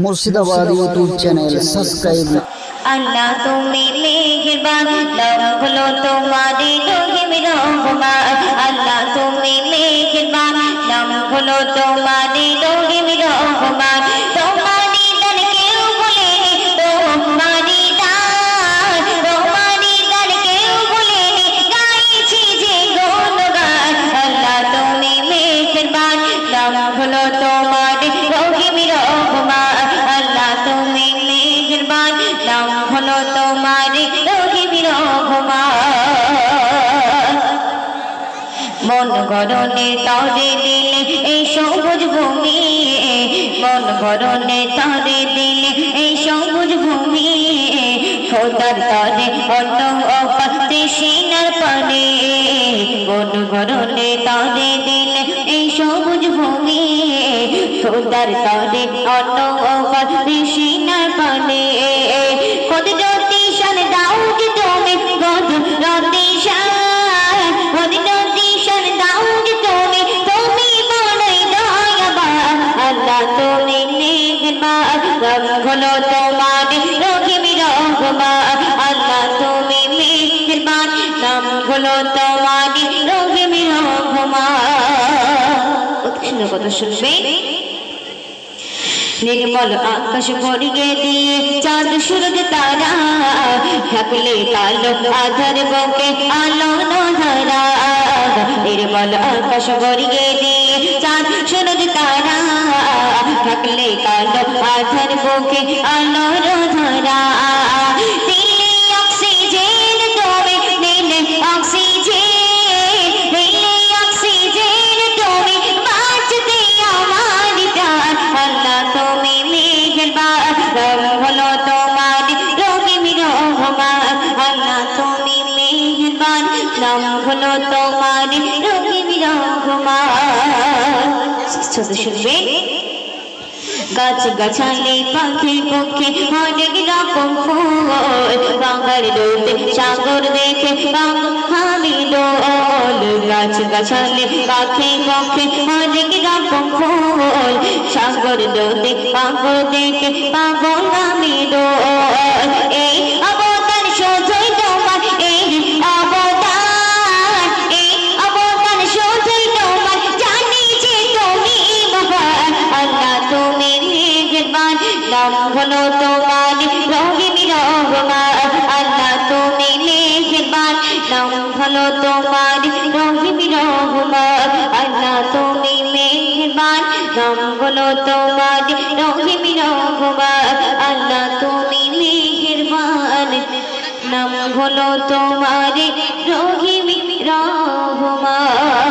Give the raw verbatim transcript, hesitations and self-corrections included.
Murshidabad YouTube channel subscribe. Allah तुम्हें मेहरबान नाम भलो तुम्हारे लोगे मेरा गुमान। अल्लाह तुम्हें मेहरबान नाम भलो तुम्हारे लोगे मेरा गुमान। तुम्हारी दर के भूले तुम्हारी दान तुम्हारी दर के भूले गाई चीजे गुनगान। अल्लाह तुम्हें मेहरबान नाम भलो तुम्हारे लोगे मेरा गुमान। अल्लाह तुम्हें मेहरबान नाम भलो तुम्हारे लोगे मेरा गुमान। मन गरने तारे दिले ए सबुज भूमि मन गरने तारे दिले ए सबुज भूमि খোদার তারে অন্য অপাতে সিনার পানে মন গরনে তারে দিলে এই সবুজ ভূমি খোদার তারে অন্য অপাতে সিনার পানে কত জ্যোতি শান দাও যে তুমি কত রাতে শান কত জ্যোতি শান দাও যে তুমি তুমি বড়ই দয়াবান। আল্লাহ তুমি মেহেরবান রব হলো তোমার রোগে মেরা গুমান। আল্লাহ তুমি মেহেরবান নাম হলো তোমার রোগে মেরা গুমান। সুন্দর কথা শুনবেন। निर्मल आकाश भरिए दिए चाँद सूरज तारा ढकले कालो आधार बके आलो नधारा। निर्मल आकाश भरिए दिए चाँद सूरज तारा ढकले कालो आधार बके आलो नधारा। दिले ऑक्सीजन तोमे दिले ऑक्सीजन दिले ऑक्सीजन तोमे बाँचते हमारी प्राण। अल्लाह তুমি মেহেরবান নাম হলো তোমার রোগে মেরা গুমান। আল্লাহ তুমি মেহেরবান নাম হলো তোমার রোগে মেরা গুমান। শুনবেন। গাছ গাছালি পাখি পক্ষে অনেক রকম ফুল বাংলার রোদে সাগর দেখে আমি দোল। গাছ গাছালি পাখি পক্ষে অনেক রকম ফুল সাগর রোদে পাগল দেখে পাগল আমি দোল। এই অবদান শুধুই তোমার এই অবদান এই অবদান শুধুই তোমার জানি যে তুমি মহান। আল্লাহ তুমি মেহেরবান নাম হলো তোমার রোগে মেরা গুমান। আল্লাহ তুমি মেহেরবান নাম হলো তোমার রোগে মেরা গুমান। আল্লাহ তুমি মেহেরবান নাম হলো তোমার রোগে মেরা গুমান। আল্লাহ তুমি মেহেরবান নাম হলো তোমার রোগে মেরা গুমান।